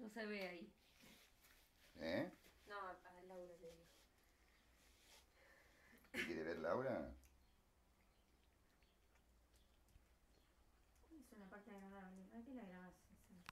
No se ve ahí. ¿Eh? No, a Laura le digo. ¿Qué quiere ver Laura? Es una parte agradable. ¿A qué la grabas?